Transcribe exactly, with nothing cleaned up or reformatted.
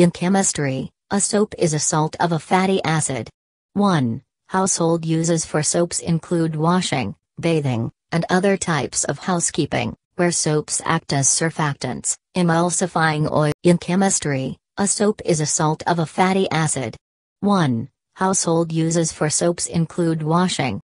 In chemistry, a soap is a salt of a fatty acid. one. Household uses for soaps include washing, bathing, and other types of housekeeping, where soaps act as surfactants, emulsifying oil. In chemistry, a soap is a salt of a fatty acid. one. Household uses for soaps include washing,